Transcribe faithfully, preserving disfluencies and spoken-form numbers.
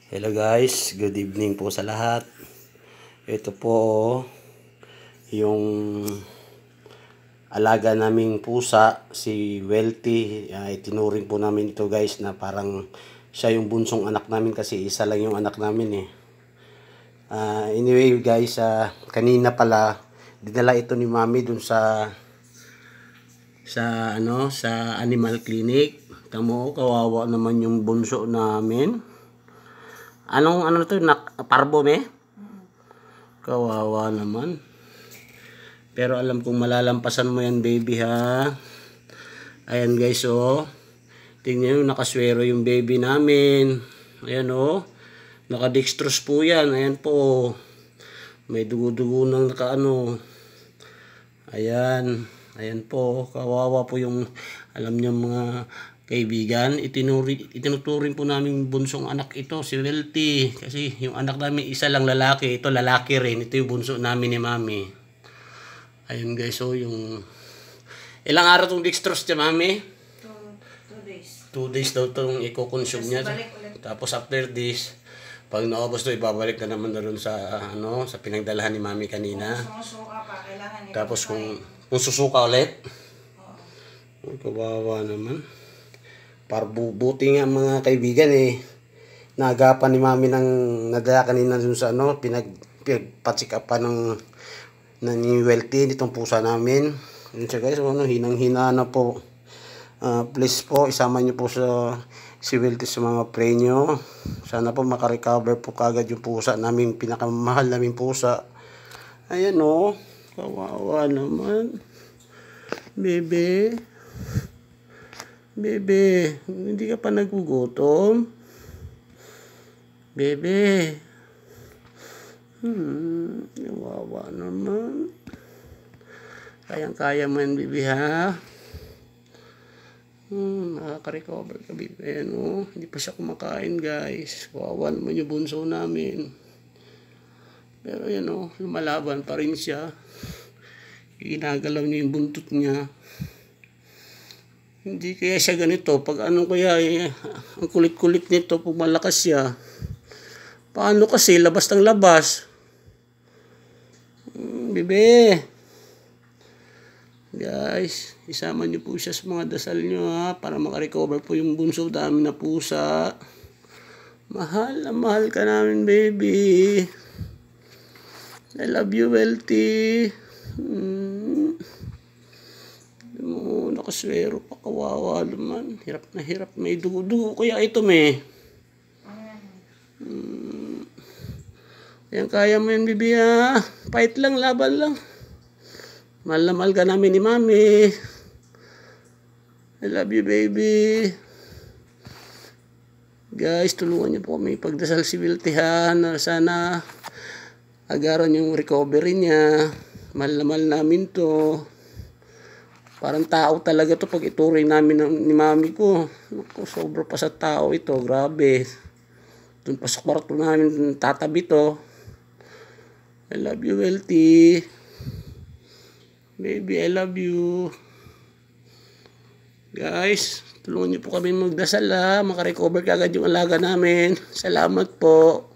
Hello guys, good evening po sa lahat. Ito po yung alaga naming pusa, si Welty. Uh, itinuring po namin ito guys na parang siya yung bunsong anak namin kasi isa lang yung anak namin eh. Uh, anyway guys, uh, kanina pala dinala ito ni Mami dun sa sa ano sa animal clinic. Tamo, kawawa naman yung bunso namin. Anong ano to, nak parbo me? Kawawa naman. Pero alam kong malalampasan mo yan, baby, ha. Ayan guys, oh. Tingnan nyo, nakaswero yung baby namin. Ayan, oh. Nakadextrose po yan. Ayan po. May dugo-dugo ng nakaano. Ayan. Ayan po. Kawawa po yung, alam niyo mga kaibigan, itinuri, itinuturing po namin bunsong anak ito, si Welty. Kasi yung anak namin, isa lang lalaki. Ito lalaki rin. Ito yung bunso namin ni Mami. Ayun guys, so yung... Ilang araw itong dextrose niya, Mami? Two, two days. Two days daw itong i-consume niya. Tapos after this, pag naubos ito, ibabalik na naman na rin sa, ano, sa pinagdalahan ni Mami kanina. Kung susuka pa, kailangan Tapos kung, kung susuka ulit. Oo. Kawawa naman. Parbubuti nga mga kaibigan eh. Naagapan ni Mami ng nadala kanina dun sa ano, pinag, pinagpatsik up pa ng na ni Welty, nitong pusa namin. Yun siya guys, ano, hinang-hina na po. Uh, please po, isama nyo po sa si Welty sa mga pray nyo. Sana po makarecover po kagad yung pusa namin, pinakamahal namin pusa. Ayan o, oh, kawawa naman. Bebe. Bebe, hindi ka pa nagugutom? Bebe. Hmm, kawawa naman. Kayang-kaya mo yan, Bebe, ha? Hmm, nakaka-recover ka, Bebe. Ano? Hindi pa siya kumakain, guys. Kawawa naman yung bunso namin. Pero yan, oh, lumalaban pa rin siya. Ginagalaw niya yung buntot niya. Hindi kaya siya ganito. Pag ano kaya, eh, ang kulit-kulit nito, pag malakas siya. Paano kasi? Labas ng labas. Hmm, Bebe. Guys, isama niyo po siya sa mga dasal niyo, ha, para makarecover po yung bunso namin na pusa. Mahal na mahal ka namin, baby. I love you, Welty. Hmm. Oh, nakaswero pa, kawawa naman. Hirap na hirap. May dugo-dugo kaya ito, me. Hmm. Ayan, kaya mo yan, Bibi, ha. Fight lang, laban lang. Mahal na mahal ka namin ni Mami. I love you, baby. Guys, tulungan niyo po kami pagdasal si Welty, ha, na sana agaran yung recovery niya. Mahal na mahal namin to. Parang tao talaga to pag ituring namin ng, ni Mami ko. Naku, sobra pa sa tao ito. Grabe. Doon pa sa kwarto namin tatabi to. I love you, Welty. Baby, I love you. Guys, tulungan niyo po kami magdasal, ha. Makarecover kagad yung alaga namin. Salamat po.